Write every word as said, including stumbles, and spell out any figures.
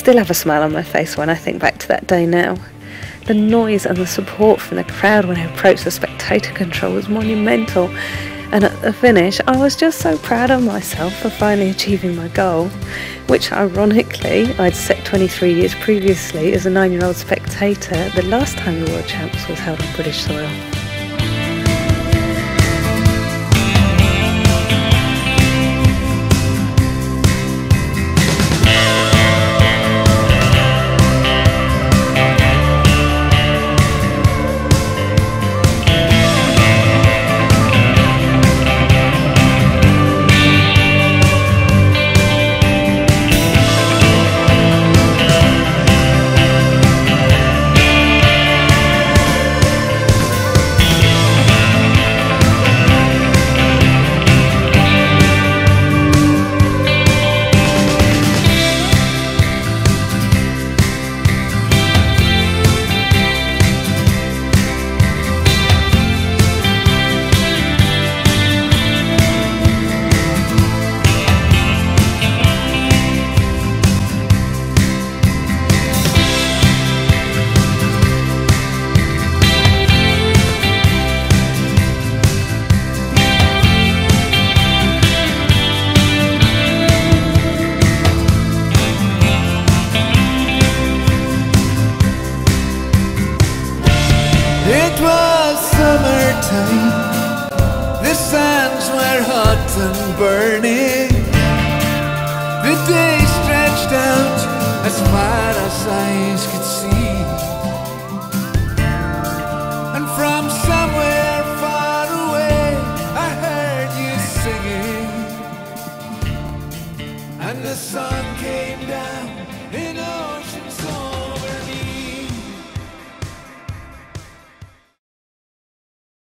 still have a smile on my face when I think back to that day now. The noise and the support from the crowd when I approached the spectator control was monumental, and at the finish I was just so proud of myself for finally achieving my goal, which ironically I'd set twenty-three years previously as a nine-year-old spectator the last time the World Champs was held on British soil. It was summertime, the sands were hot and burning. The day stretched out as far as eyes could see.